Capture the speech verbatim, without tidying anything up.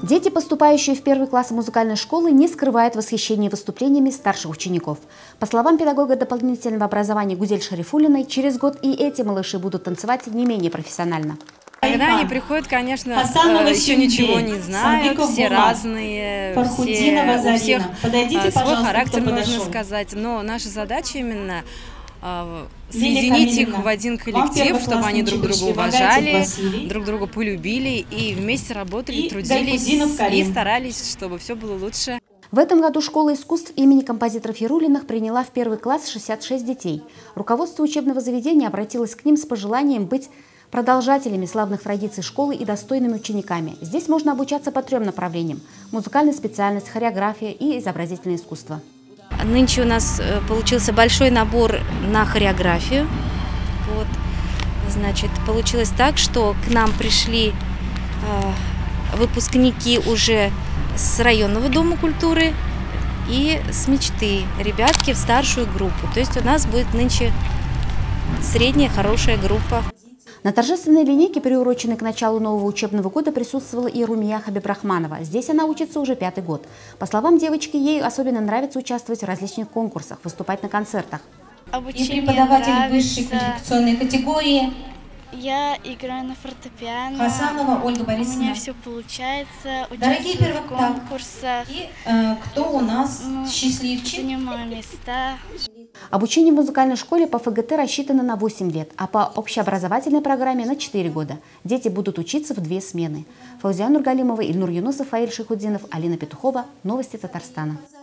Дети, поступающие в первый класс музыкальной школы, не скрывают восхищения выступлениями старших учеников. По словам педагога дополнительного образования Гузель Шарифуллиной, через год и эти малыши будут танцевать не менее профессионально. Когда они приходят, конечно, еще ничего не знают, все разные, все, у всех свой характер, можно сказать. Но наша задача именно соединить их в один коллектив, чтобы они друг друга уважали, друг друга полюбили и вместе работали, трудились и старались, чтобы все было лучше. В этом году школа искусств имени композиторов Яруллиных приняла в первый класс шестьдесят шесть детей. Руководство учебного заведения обратилось к ним с пожеланием быть продолжателями славных традиций школы и достойными учениками. Здесь можно обучаться по трем направлениям – музыкальная специальность, хореография и изобразительное искусство. Нынче у нас получился большой набор на хореографию. Вот. Значит, получилось так, что к нам пришли э, выпускники уже с районного дома культуры и с мечты, ребятки в старшую группу. То есть у нас будет нынче средняя хорошая группа. На торжественной линейке, приуроченной к началу нового учебного года, присутствовала и Румия Хабибрахманова. Здесь она учится уже пятый год. По словам девочки, ей особенно нравится участвовать в различных конкурсах, выступать на концертах. Обучение и преподаватель нравится. Высшей квалификационной категории. Я играю на фортепиано. Хасанова Ольга Борисовна. У меня все получается. Дорогие в конкурсах. И э, кто у нас ну, счастливчик? Занимаю места. Обучение в музыкальной школе по ФГТ рассчитано на восемь лет, а по общеобразовательной программе на четыре года. Дети будут учиться в две смены. Фаузия Нургалимова, Ильнур Юнусов, Фаиль Шейхуддинов, Алина Петухова. Новости Татарстана.